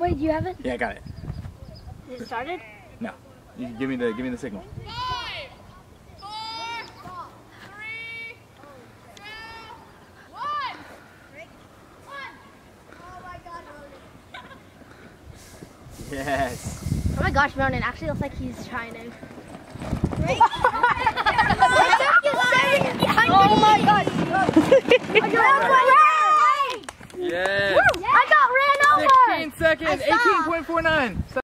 Wait, do you have it? Yeah, I got it. Is it started? No. You give me the signal. 5, 4, 3, 2, 1. Oh my god, Ronan. Yes. Oh my gosh, Ronan actually looks like he's trying to. Oh my god! Yes. I got ran over! 16 seconds, 18.49.